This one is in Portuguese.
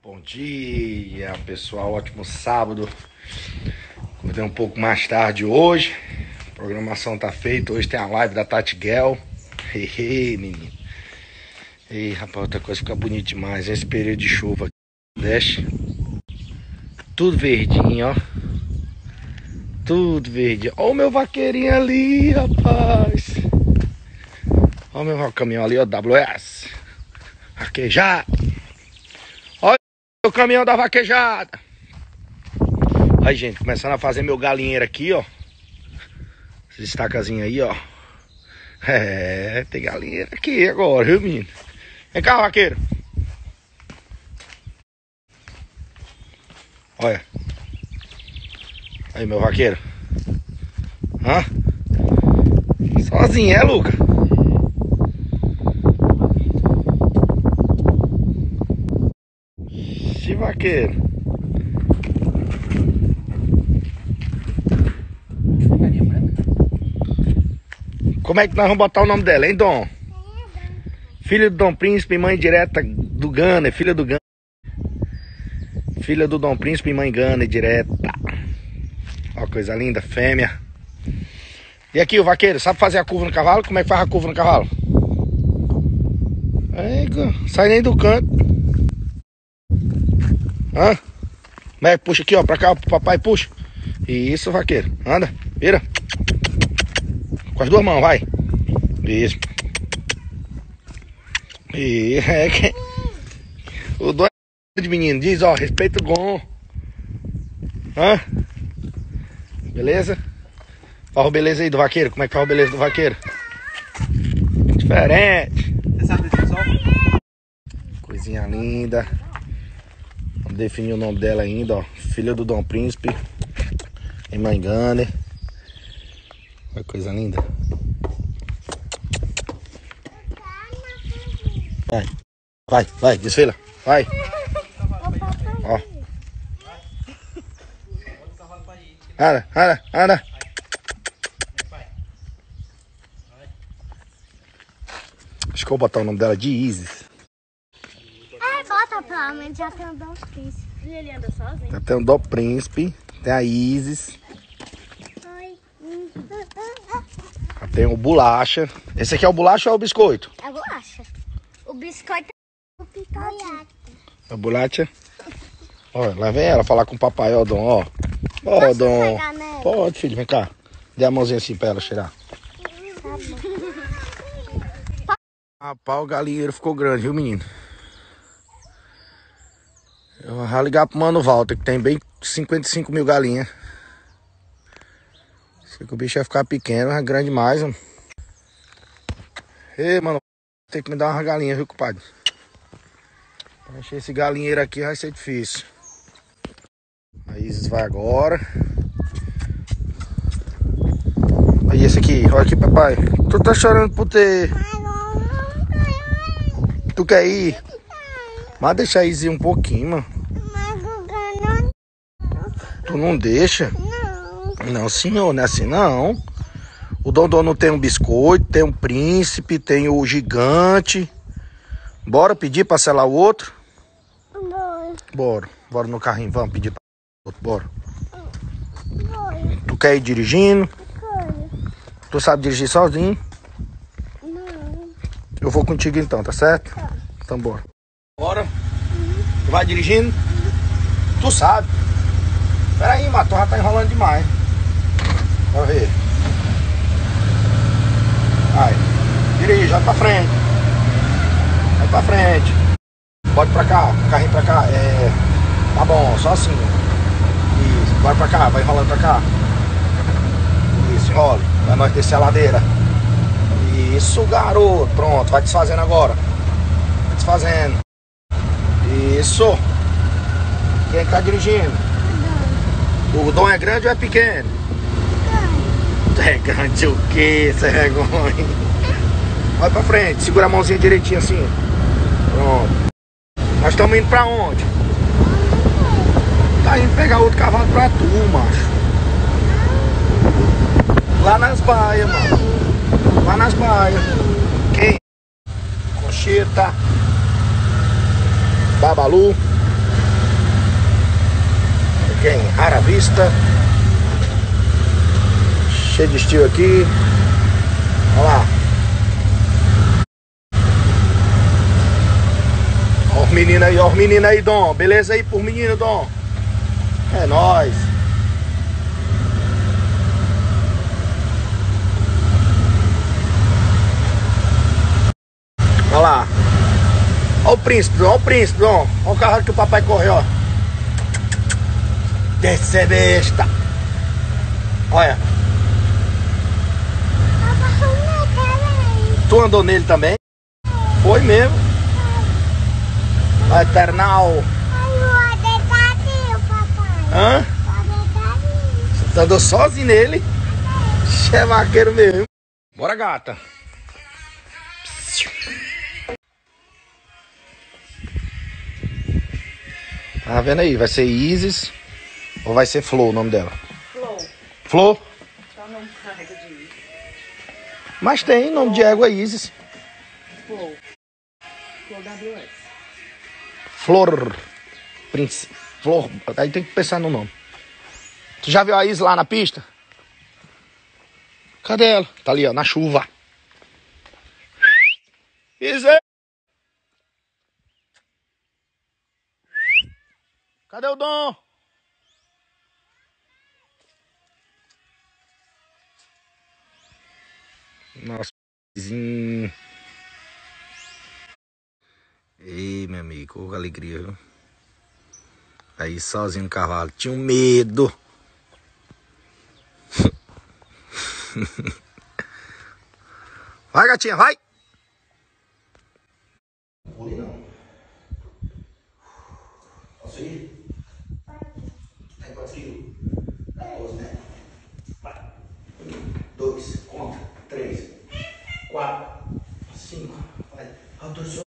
Bom dia, pessoal. Ótimo sábado. Acordei um pouco mais tarde hoje. A programação tá feita. Hoje tem a live da Tati Gel. Menino. Ei, rapaz, outra coisa fica bonito demais. Esse período de chuva aqui no Nordeste. Tudo verdinho, ó. Tudo verdinho. Ó o meu vaqueirinho ali, rapaz. Ó o meu caminhão ali, ó. WS. Vaquejada. O caminhão da vaquejada. Aí, gente, começando a fazer meu galinheiro aqui, ó. Essa estacazinha aí, ó. É, tem galinheiro aqui agora, viu, menino? Vem cá, vaqueiro. Olha. Aí, meu vaqueiro. Hã? Sozinho, é, Luca? Vaqueiro. Como é que nós vamos botar o nome dela, hein, Dom? Filha do Dom Príncipe, mãe direta do Gana, filha do Gana. Filha do Dom Príncipe, mãe Gana, direta. Ó, coisa linda, fêmea. E aqui, o vaqueiro, sabe fazer a curva no cavalo? Como é que faz a curva no cavalo? Aí, sai nem do canto. Hã? Como é que puxa aqui, ó, pra cá, pro papai, puxa. Isso, vaqueiro, anda, vira. Com as duas mãos, vai. Isso. E é que... O dono de menino diz, ó, respeita o Gon. Hã? Beleza? Fala o beleza aí do vaqueiro, como é que fala o beleza do vaqueiro? Diferente. Você sabe desse sol? Coisinha linda. Vamos definir o nome dela ainda, ó. Filha do Dom Príncipe. Em mãe Gana. Olha que coisa linda. Vai, desfila. Vai. Ó. Anda. Acho que eu vou botar o nome dela de Isis. Bota pra mim, já tem o Dom Príncipe. E ele anda sozinho? Já tem o Dom Príncipe, tem a Isis. Oi. Já tem o Bolacha. Esse aqui é o Bolacha ou é o Biscoito? É bolacha. O biscoito é o picadinho. É o Bolacha. Olha, lá vem ela falar com o papai, ó, Dom, ó. Ó, Posso Dom. pegar nela? Pode, filho, vem cá. Dê a mãozinha assim pra ela cheirar. Tá bom. Rapaz, o galinheiro ficou grande, viu, menino? Eu vou ligar pro Mano Walter, que tem bem 55 mil galinhas. Sei que o bicho vai ficar pequeno, mas grande demais, mano. Ei, mano, tem que me dar uma galinha, viu, compadre? Pra encher esse galinheiro aqui vai ser difícil. A Isis vai agora. Aí esse aqui, olha aqui, papai. Tu tá chorando por ter... Tu quer ir? Mas deixa a Isis ir um pouquinho, mano. Tu não deixa? Não, senhor, não é assim não. O Dondon não tem um biscoito, tem um príncipe, tem o gigante. Bora pedir pra selar o outro? Bora no carrinho, vamos pedir pra outro, bora. Tu quer ir dirigindo? Tu sabe dirigir sozinho? Não. Eu vou contigo então, tá certo? Então bora. Bora. Tu vai dirigindo? Tu sabe. Pera aí, Mato, já tá enrolando demais. Bora ver. Vai. Dirige, vai pra frente. Vai pra frente. Pode pra cá, carrinho pra cá. Tá bom, só assim. Isso, vai pra cá, vai enrolando pra cá. Isso, enrola. Vai nós descer a ladeira. Isso, garoto. Pronto, vai desfazendo agora. Vai desfazendo. Isso. Quem tá dirigindo? O Dom é grande ou é pequeno? É grande o quê? Você é vergonha. Vai pra frente, segura a mãozinha direitinho assim. Pronto. Nós estamos indo pra onde? Tá indo pegar outro cavalo pra tu, macho. Lá nas baias, mano. Lá nas baias. Quem? Conchita. Babalu. Aqui em Rara Vista. Cheio de estilo aqui. Olha lá. Ó os meninos aí, Dom. Beleza aí por menino, Dom? É nóis. Olha lá. Olha o príncipe, Dom. Olha o príncipe, Dom. Olha o carro que o papai correu, ó. Desce besta. Olha. Tu andou nele também? Foi mesmo? O Eternal. Hã? Você andou sozinho nele? É vaqueiro mesmo. Bora, gata. Tá vendo aí? Vai ser Isis ou vai ser Flor o nome dela? Flor. Flor? Só não carrega de Isis. Mas tem nome de égua Isis. Flor. Flor WS. Flor. Prince. Flor. Aí tem que pensar no nome. Tu já viu a Isis lá na pista? Cadê ela? Tá ali, ó, na chuva. Isis! Cadê o Dom? Nossa, vizinho. Ei, meu amigo, que alegria, viu? Aí sozinho no cavalo, tinha um medo. Vai, gatinha, vai! Não vou ali não. Posso ir? Tem quantos quilos? 14, né? Vai. 1, 2, conta. 3, 4, 5. Vai. Autorizou.